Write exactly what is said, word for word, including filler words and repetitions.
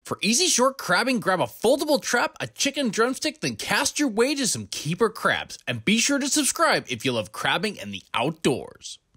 For easy short crabbing, grab a foldable trap, a chicken drumstick, then cast your way to some keeper crabs. And be sure to subscribe if you love crabbing and the outdoors.